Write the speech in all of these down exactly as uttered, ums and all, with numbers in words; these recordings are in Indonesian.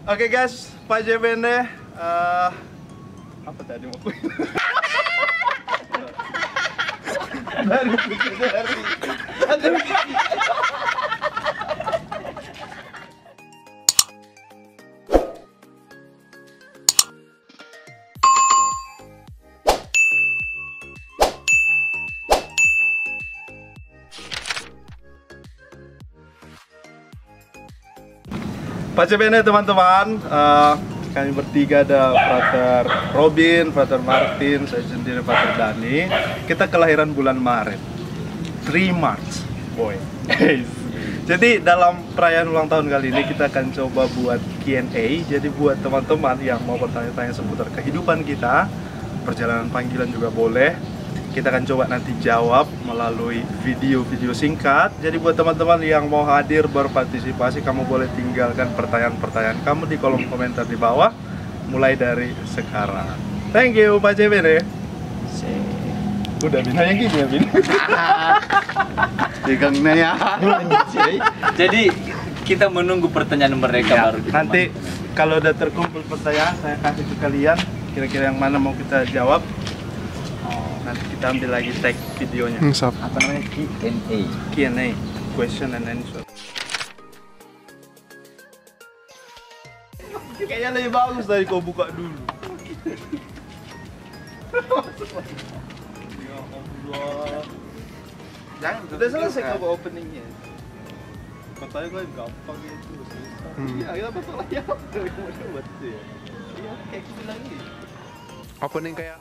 Oke guys, Pak J B N D uh, apa tadi mau dari dari dari Pak J B N D teman-teman, uh, kami bertiga ada Frater Robin, Frater Martin, saya sendiri Frater Dani. Kita kelahiran bulan Maret, tiga March, boy. Jadi dalam perayaan ulang tahun kali ini kita akan coba buat Q and A. Jadi buat teman-teman yang mau bertanya-tanya seputar kehidupan kita, perjalanan panggilan juga boleh. Kita akan coba nanti jawab melalui video-video singkat. Jadi buat teman-teman yang mau hadir berpartisipasi, kamu boleh tinggalkan pertanyaan-pertanyaan kamu di kolom komentar di bawah mulai dari sekarang. Thank you Pak J B N D. Udah binanya gini ya Bin. Pegangnya ya. Jadi kita menunggu pertanyaan mereka Ya, baru kita nanti masuk. kalau udah terkumpul pertanyaan saya kasih ke kalian. Kira-kira yang mana mau kita jawab. Nanti kita ambil lagi tag videonya. Apa namanya? Q and A. Q and A, question and answer. Kayaknya lebih bagus dari kau buka dulu. Ya Allah. Jangan Udah selesai kau openingnya. Katanya kau gampang itu susah. Iya, kita masalah ya. Buat itu ya. Iya, kayak gitu lagi. opening kayak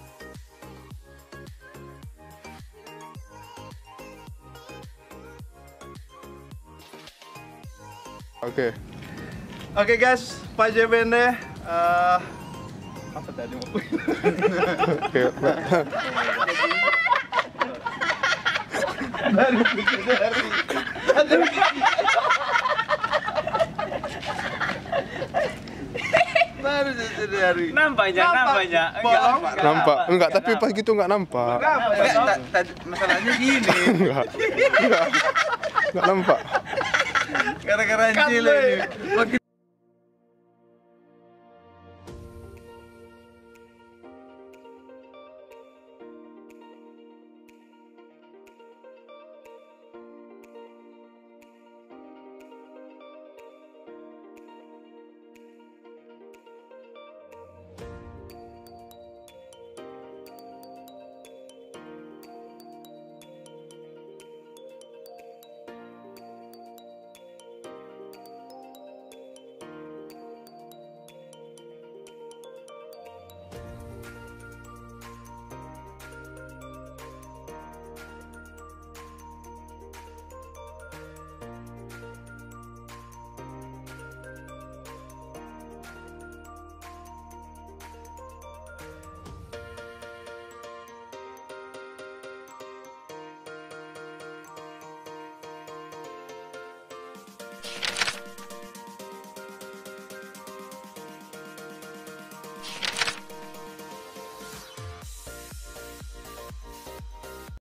Oke. Oke guys, Pak J B N D uh, apa tadi mau Oke. dari dari dari baru dari Nampaknya, nampaknya. Bohong. Nampak? Enggak, tapi pas gitu enggak nampak. Enggak, masalahnya gini. Enggak. Enggak. Enggak nampak. Gara-gara Angel ini.